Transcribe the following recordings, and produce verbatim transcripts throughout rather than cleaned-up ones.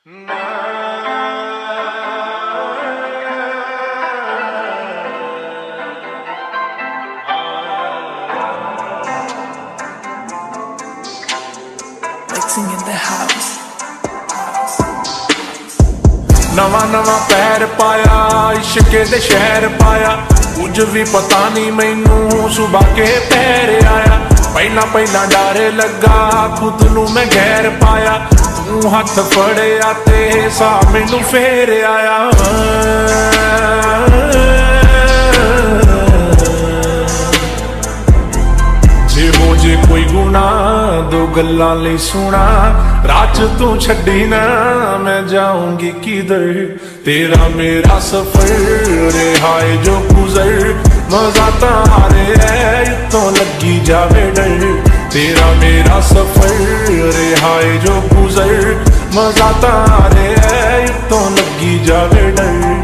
Mixing in the house. नवा नवा पैर पाया इश्के दे शहर पाया, कुछ भी पता नहीं मैनू सुबह के पैर आया। पहला पहला डर लगा खुद नू मैं गैर पाया, तू हथ फड़िया ते सा मैनू फेर आया। जे हो जे कोई गुना दो गल्लां लई सुना, रात तू छड़ी ना मैं जाऊंगी किधर। तेरा मेरा सफर रिहाए जो गुजर, मजा तारे है तो लगी जावे डर। तेरा मेरा सफर रिहाए जो गुजर, मजा तारे है तो लगी जावे डर।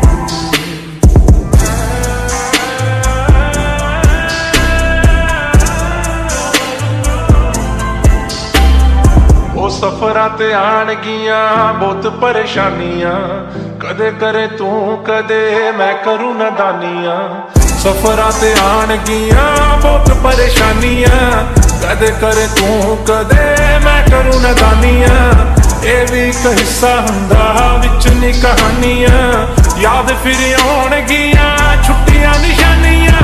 सफरां ते आण गियां बहुत परेशानियां, कदे करे तू कदे मैं करूं नादानियां। सफरां ते आण गियां बहुत परेशानियां, कदे करे तू कदे मैं करूं नादानियां। ये भी एक हिस्सा हुंदा विच नी कहानियां, याद फिर आउण गियां छुट्टियां निशानियां।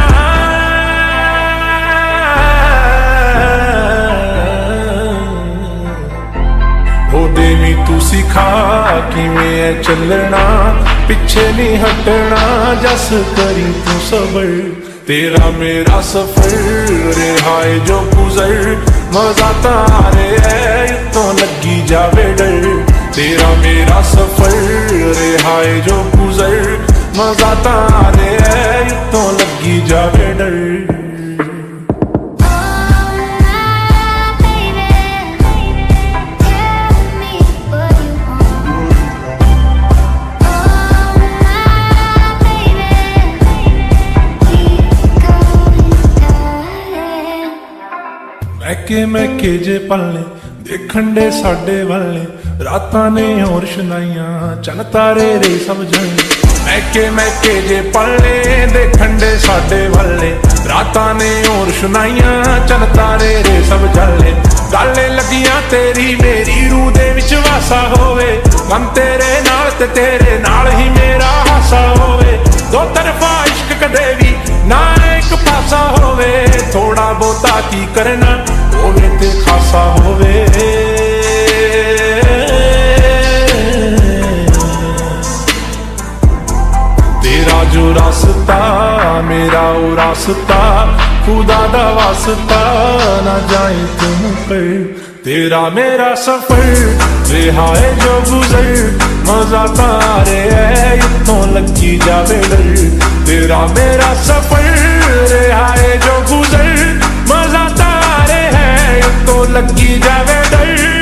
देवी तू सिखा किवें चलना, पिछे नहीं हटना जस करी तू सबर। तेरा मेरा सफर रिहाए जो गुजर, मजा तारे है तो लगी जावे डर। तेरा मेरा सफर रिहाए जो गुजर, मजा तारे है तो लगी जावे डर। मैके मैके जे पलने देखण दे साडे वाले, रातां ने होर शनाइयां चन तारे रे सब जलने। मैके मैके जे पलने देखण दे साडे वाले, रातां ने होर शनाइयां चन तारे रे सब जलने। गाले लगियां तेरी मेरी रूह दे विच वासा होवे, मन तेरे नाल ते तेरे नाल ही मेरा हासा होवे। दो तरफा इश्क कदे भी ना एक पासा होवे, थोड़ा बहुता की करना होवे ते खासा होवे। तेरा जो रास्ता मेरा वो रास्ता, खुदा दा वास्ता ना जाए तुम पर। तेरा मेरा सफर रिहाए जो गुजर, मजा तारे है तो लगी जावे डर। तेरा मेरा सफर रिहाए जो गुजर, मजा तारे है तो लगी जावे डर।